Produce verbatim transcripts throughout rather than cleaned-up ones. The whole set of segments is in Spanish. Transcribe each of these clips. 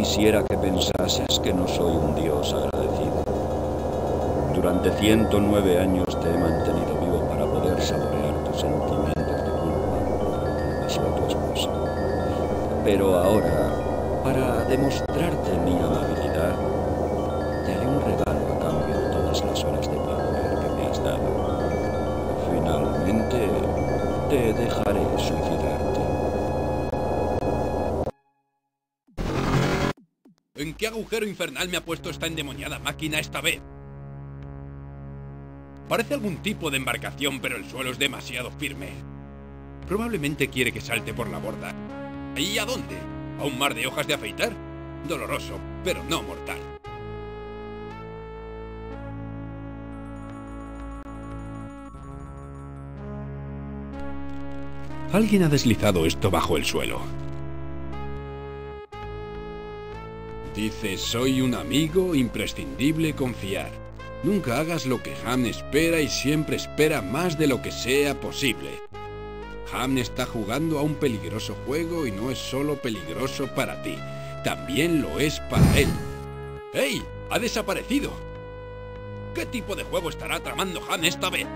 quisiera que pensases que no soy un dios agradecido. Durante ciento nueve años te he mantenido vivo para poder saborear tus sentimientos de culpa por lo que sido tu esposa. Pero ahora, para demostrarte mi amabilidad, te haré un regalo a cambio de todas las horas de placer que me has dado. Finalmente, te dejaré suicidarte. ¿En qué agujero infernal me ha puesto esta endemoniada máquina esta vez? Parece algún tipo de embarcación, pero el suelo es demasiado firme. Probablemente quiere que salte por la borda. ¿Y a dónde? ¿A un mar de hojas de afeitar? Doloroso, pero no mortal. Alguien ha deslizado esto bajo el suelo. Dice, soy un amigo imprescindible confiar. Nunca hagas lo que Ham espera y siempre espera más de lo que sea posible. Ham está jugando a un peligroso juego y no es solo peligroso para ti, también lo es para él. ¡Ey! ¡Ha desaparecido! ¿Qué tipo de juego estará tramando Ham esta vez?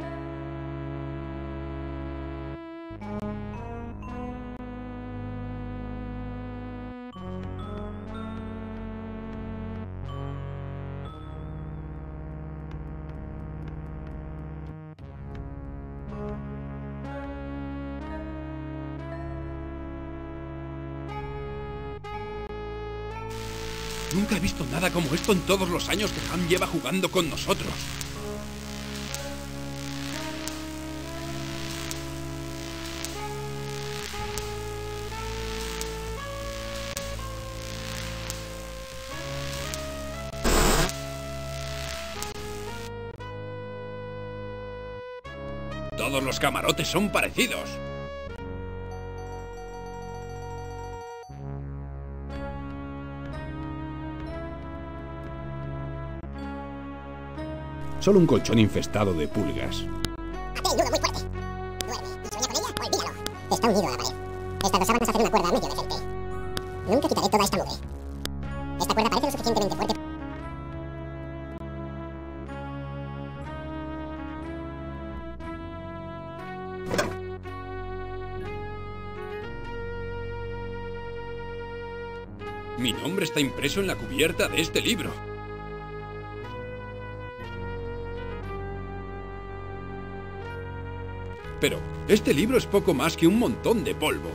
Nunca he visto nada como esto en todos los años que Ham lleva jugando con nosotros. Todos los camarotes son parecidos. Solo un colchón infestado de pulgas. Hazte el nudo muy fuerte. Duerme y sueña con ella, olvídalo. Está unido a la pared. Estas dos sábanas hacen una cuerda medio decente. Nunca quitaré toda esta mugre. Esta cuerda parece lo suficientemente fuerte. Mi nombre está impreso en la cubierta de este libro. Pero este libro es poco más que un montón de polvo.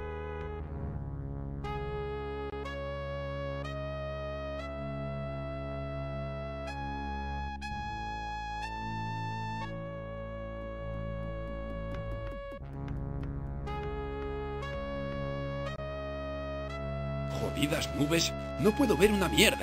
Jodidas nubes, no puedo ver una mierda.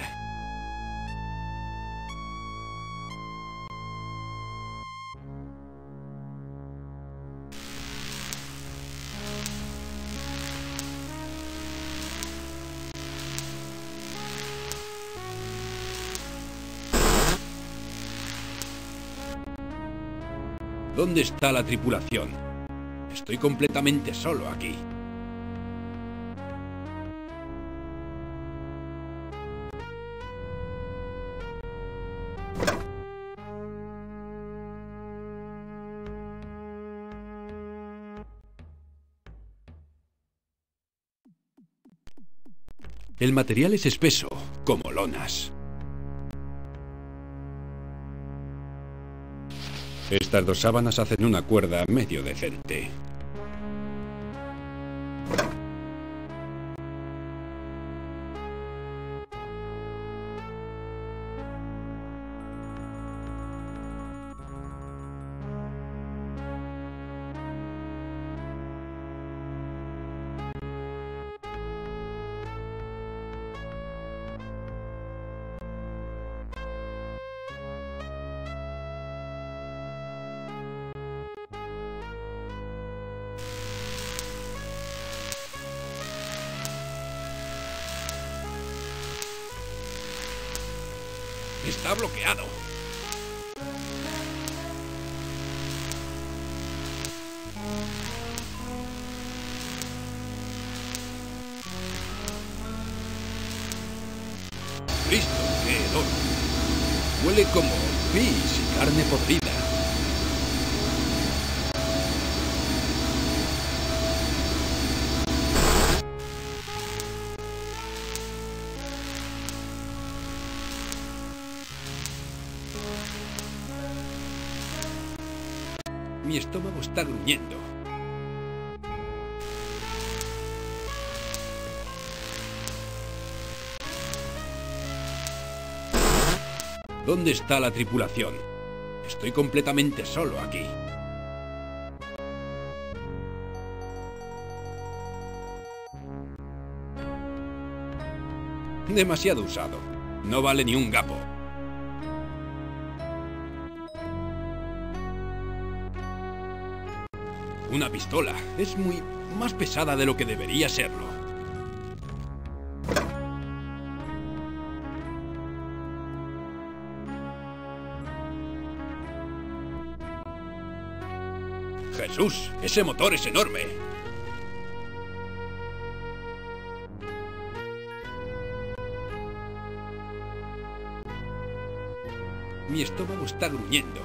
¿Dónde está la tripulación? Estoy completamente solo aquí. El material es espeso, como lonas. Estas dos sábanas hacen una cuerda medio decente. Está bloqueado. Jesucristo, qué hedor. Huele como pis y carne podrida. Mi estómago está gruñendo. ¿Dónde está la tripulación? Estoy completamente solo aquí. Demasiado usado. No vale ni un gapo. Una pistola. Es muy más pesada de lo que debería serlo. ¡Jesús! ¡Ese motor es enorme! Mi estómago está gruñendo.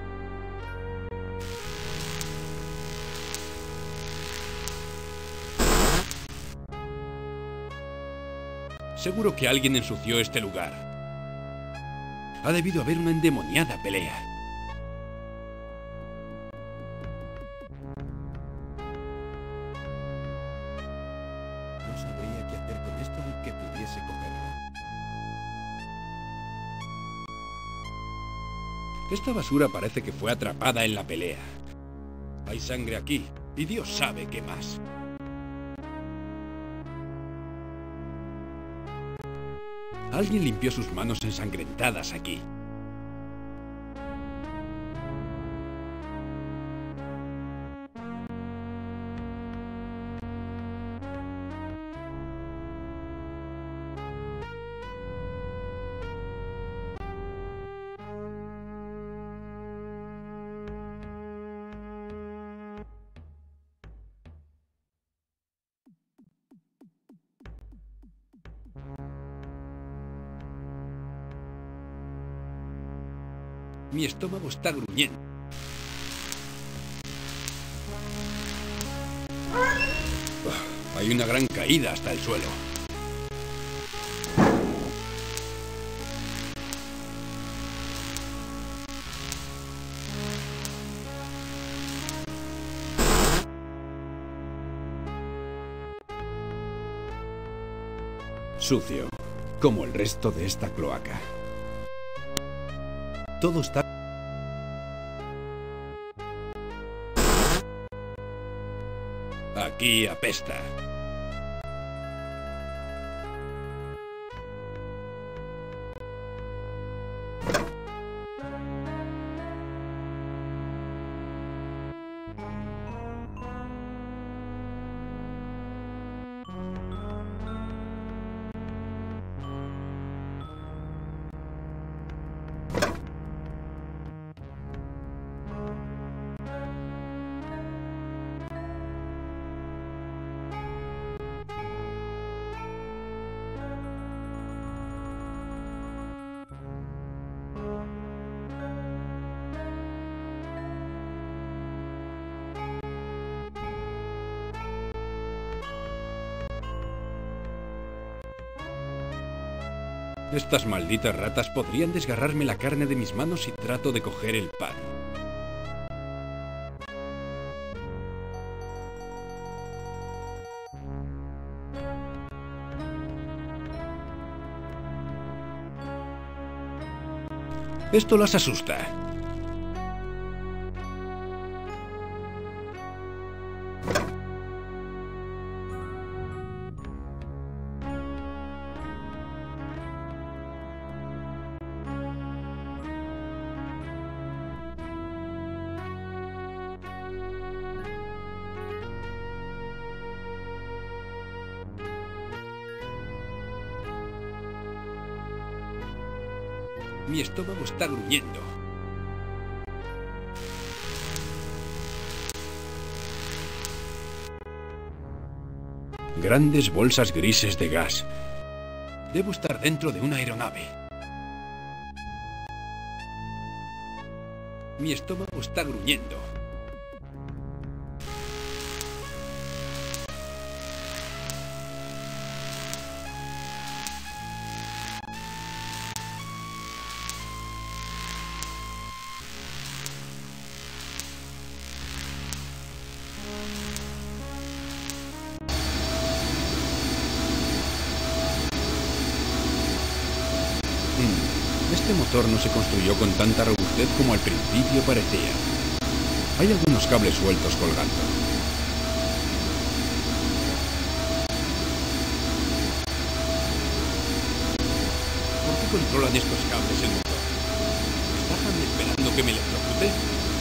Seguro que alguien ensució este lugar. Ha debido haber una endemoniada pelea. No sabría qué hacer con esto aunque pudiese cogerlo. Esta basura parece que fue atrapada en la pelea. Hay sangre aquí, y Dios sabe qué más. Alguien limpió sus manos ensangrentadas aquí. Mi estómago está gruñendo. Oh, hay una gran caída hasta el suelo. Sucio, como el resto de esta cloaca. Todo está... Aquí apesta. Estas malditas ratas podrían desgarrarme la carne de mis manos si trato de coger el pan. Esto las asusta. Mi estómago está gruñendo. Grandes bolsas grises de gas. Debo estar dentro de una aeronave. Mi estómago está gruñendo. Este motor no se construyó con tanta robustez como al principio parecía. Hay algunos cables sueltos colgando. ¿Por qué controlan estos cables el motor? ¿Están esperando que me electrocute?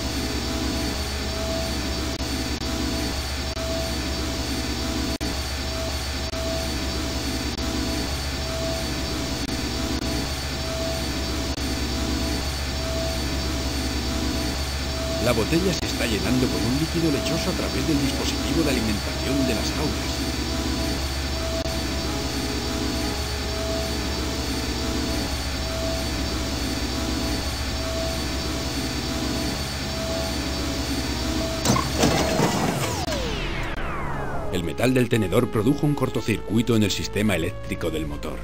La botella se está llenando con un líquido lechoso a través del dispositivo de alimentación de las jaulas. El metal del tenedor produjo un cortocircuito en el sistema eléctrico del motor.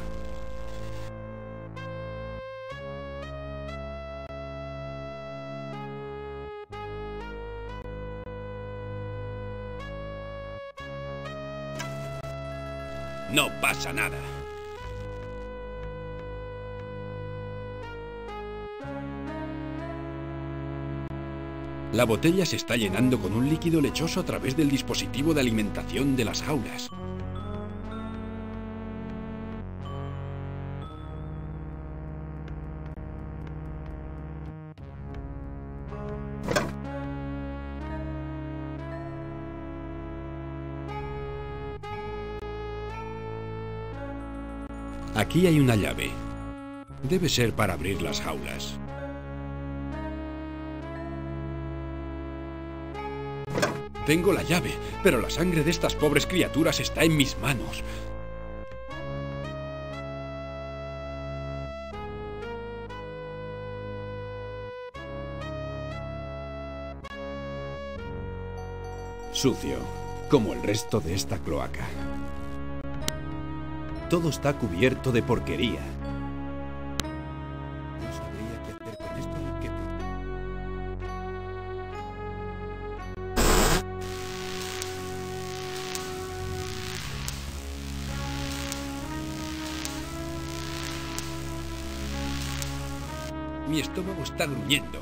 No pasa nada. La botella se está llenando con un líquido lechoso a través del dispositivo de alimentación de las jaulas. Aquí hay una llave. Debe ser para abrir las jaulas. Tengo la llave, pero la sangre de estas pobres criaturas está en mis manos. Sucio, como el resto de esta cloaca. Todo está cubierto de porquería. No sabría qué hacer con esto ni qué... Mi estómago está gruñendo.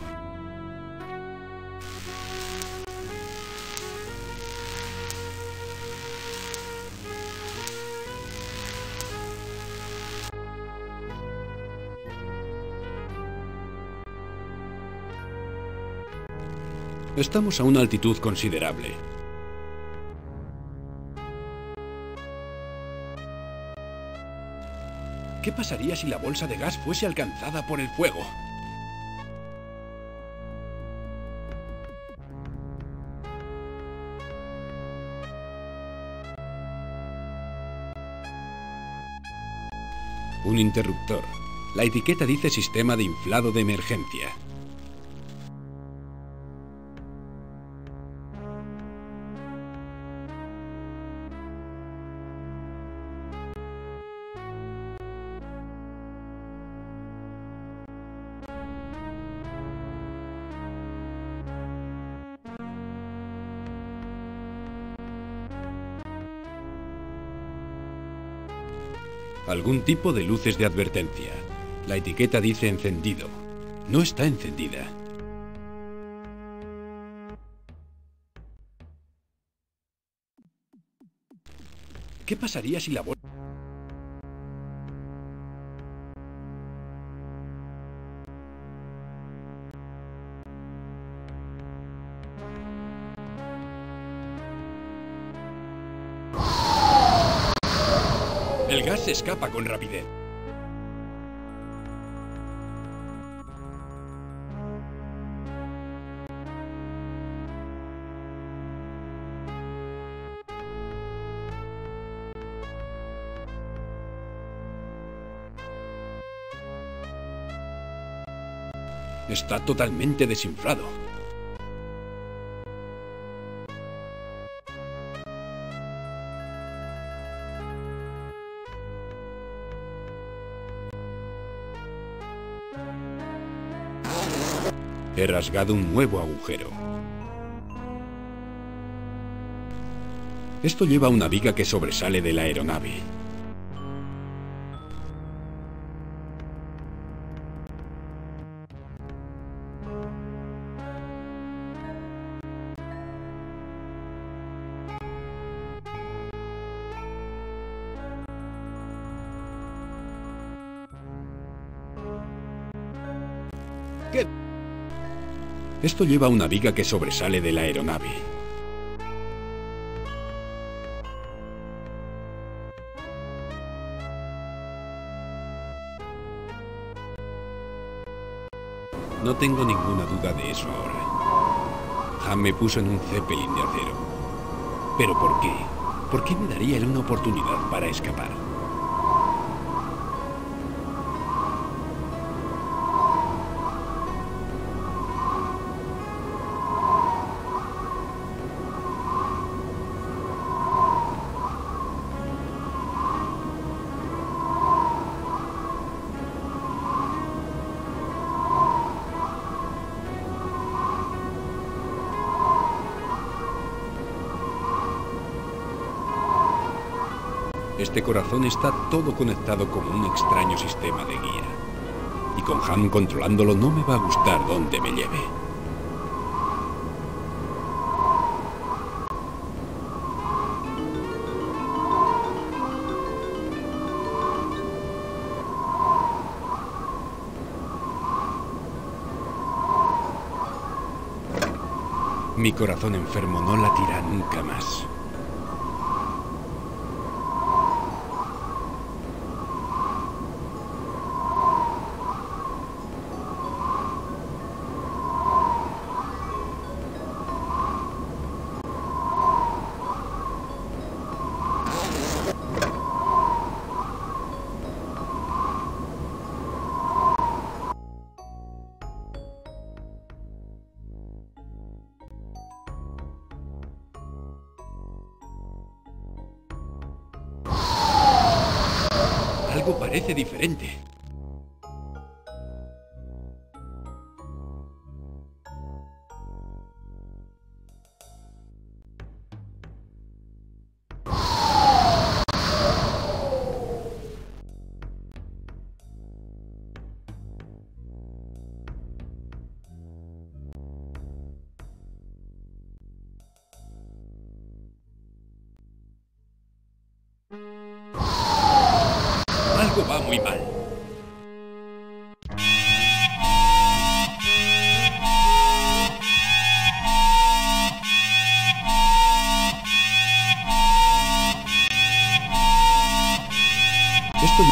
Estamos a una altitud considerable. ¿Qué pasaría si la bolsa de gas fuese alcanzada por el fuego? Un interruptor. La etiqueta dice sistema de inflado de emergencia. Algún tipo de luces de advertencia. La etiqueta dice encendido. No está encendida. ¿Qué pasaría si la bolsa... El gas se escapa con rapidez. Está totalmente desinflado. He rasgado un nuevo agujero. Esto lleva una viga que sobresale de la aeronave. ¿Qué? Esto lleva una viga que sobresale de la aeronave. No tengo ninguna duda de eso ahora. Han me puso en un Zeppelin de acero. ¿Pero por qué? ¿Por qué me daría él una oportunidad para escapar? Este corazón está todo conectado como un extraño sistema de guía. Y con Han controlándolo no me va a gustar dónde me lleve. Mi corazón enfermo no latirá nunca más. Algo parece diferente. Algo va muy mal. Esto...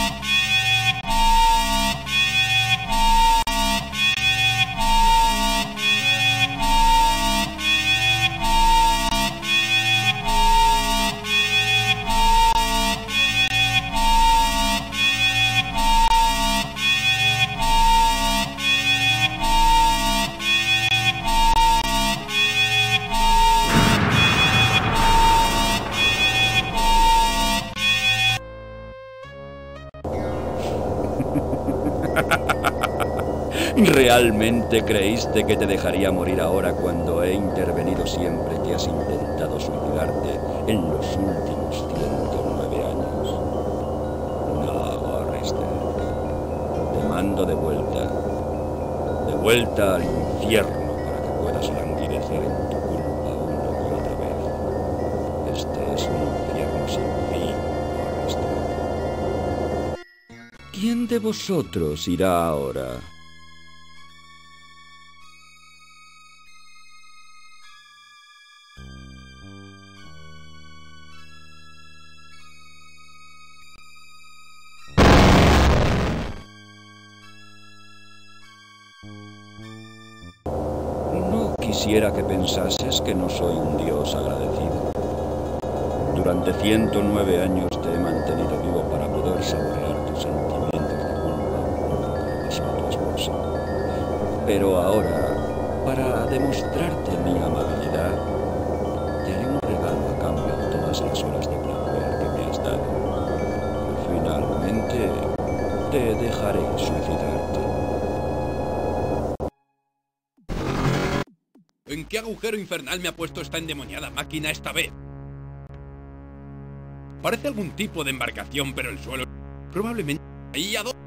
¿Realmente creíste que te dejaría morir ahora cuando he intervenido siempre que has intentado suicidarte en los últimos ciento nueve años? No, Forrester. Te mando de vuelta. De vuelta al infierno para que puedas languidecer en tu culpa una y otra vez. Este es un infierno sin fin, Forrester. ¿Quién de vosotros irá ahora? Quisiera que pensases que no soy un dios agradecido. Durante ciento nueve años te he mantenido vivo para poder saborear tus sentimientos de culpa por lo que le pasó a tu esposa. Pero ahora, para demostrarte mi amabilidad, te haré un regalo a cambio de todas las horas de placer que me has dado. Finalmente, te dejaré suicidarte. ¿En qué agujero infernal me ha puesto esta endemoniada máquina esta vez? Parece algún tipo de embarcación, pero el suelo... Probablemente... ¿Ahí a dónde?